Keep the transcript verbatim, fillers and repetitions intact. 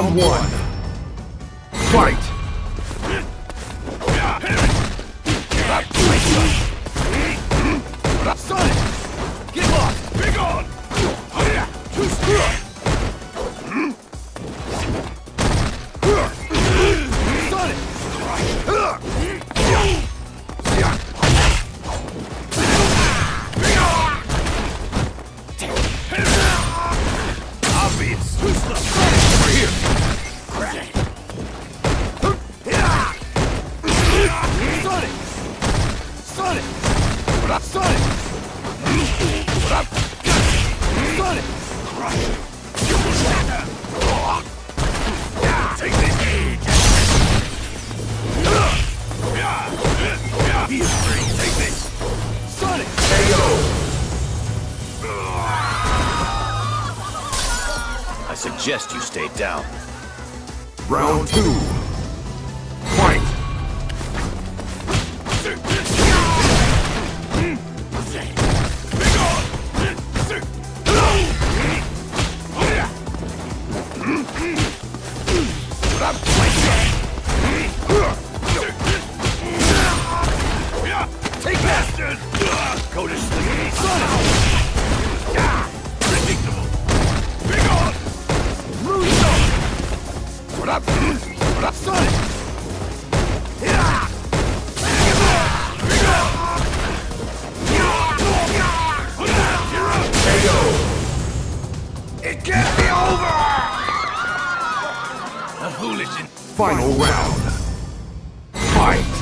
Round one. Fight! Sonic! Get lost! Be gone! Too strong! Sonic! Obvious! Too slow! Sonic! Over here! Sonic! Sonic! Sonic! Sonic! Take this age! He is free! Take this! Sonic! K O! I suggest you stay down. Round two. Fight! Take bastard! Go to sleep! Sonic! Predictable! Big on! Rude! What up? What up, Sonic? Big on! K O! It can't be over! A foolish and... Final round. Fight!